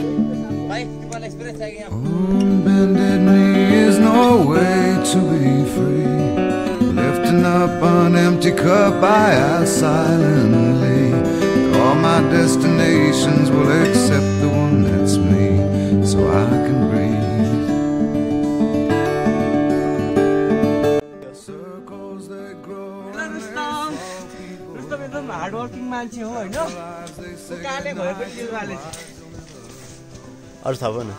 Bended knee is no way to be free. Lifting up an empty cup I ask silently. All my destinations will accept the one that's me, so I can breathe. Circles that grow. Rustam एकदम hard working मान्छे हो हैन काले भए पनि दिलवाले छ अरु थाहा भएन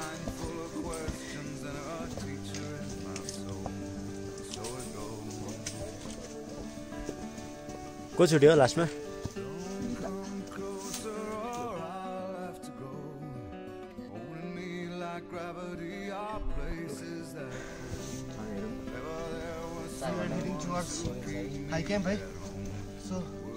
को छुट्यो लास्टमा heading towards high camp है so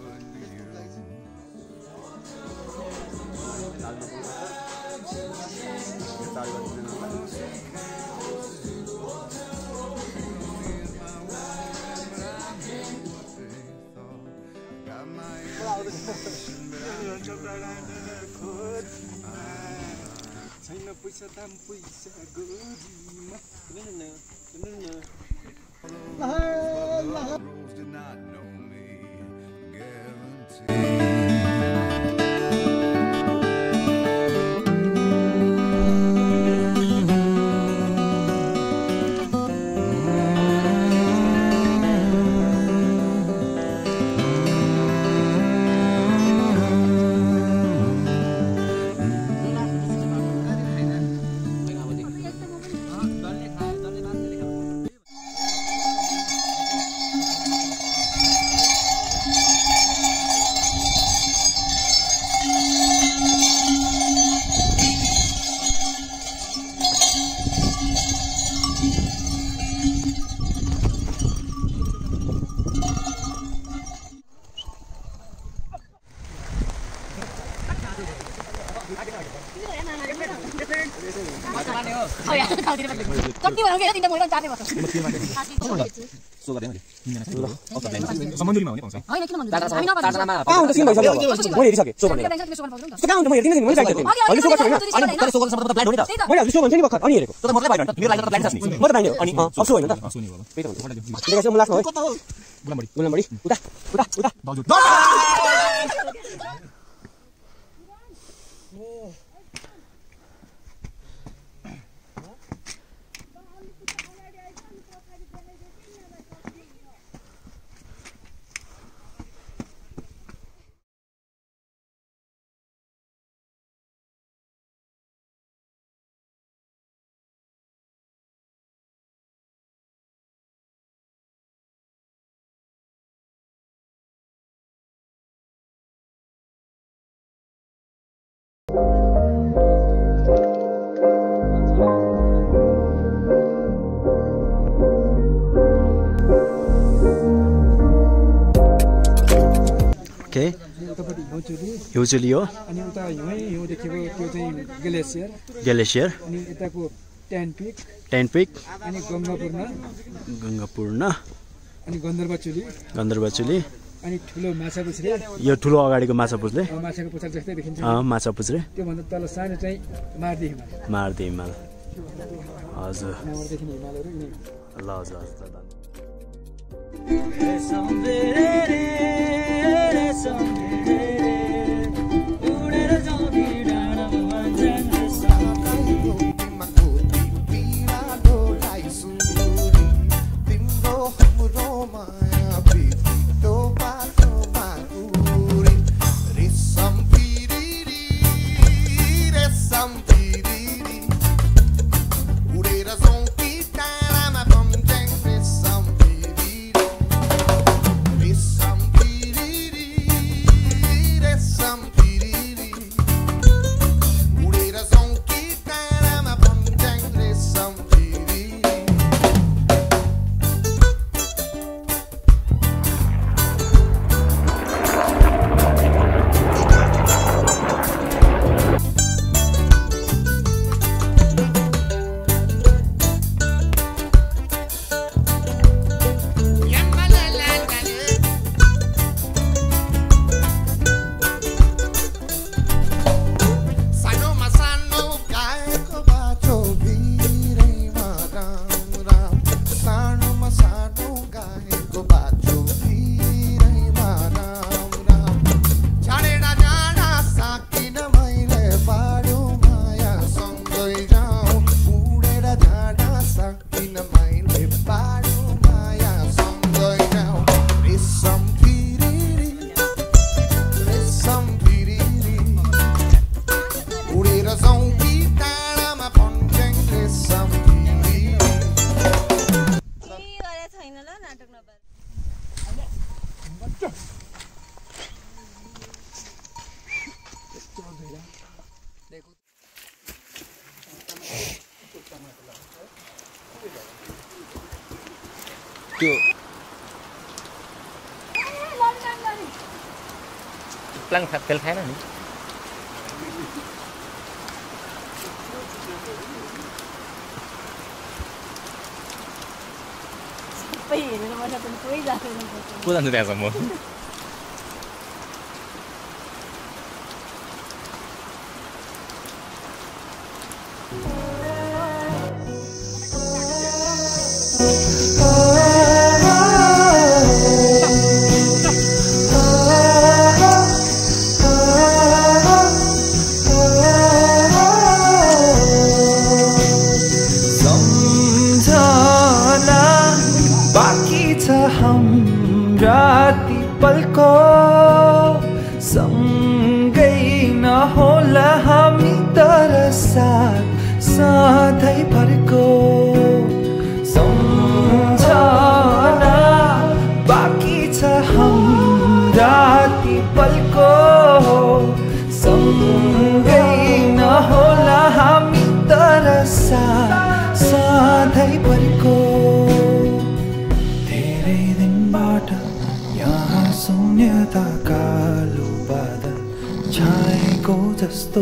Okay. Usually हो अनि उता हिउँ देखेको त्यो चाहिँ ग्लेसियर ग्लेसियर अनि यताको टेन पिक अनि गंगापूर्ण अनि गन्धर्वचुली अनि ठुलो माछा पुछ्रे यो ठुलो अगाडिको माछा पुछ्रे माछाको पुछर जस्तै देखिन्छ माछा पुछ्रे त्यो भन्दा तल सानो चाहिँ मार्दी हिमाल हजुर यहाँबाट देखिने हिमालहरु यिनै ल हजुर त्यो प्लाङ फेल खाएन नि सबै हेरेर बस्दा पनि कोही जाँदैन को जान्छ त्यहाँसम्म राती पलको सँगै नहोला हामी तर साथ सधैँ भरको सम्झना बाँकी छ हम राती पलको सँगै नहोला हामी तर साथ सधैँ भरको शून्यता कालो बादल छाएको जस्तो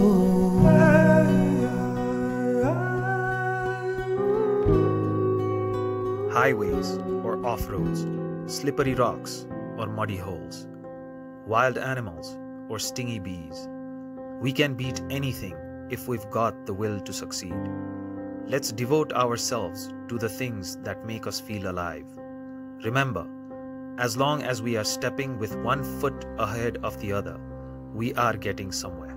Highways or off-roads, slippery rocks or muddy holes, wild animals or stingy bees. We can beat anything if we've got the will to succeed. Let's devote ourselves to the things that make us feel alive. Remember, as long as we are stepping with one foot ahead of the other, we are getting somewhere.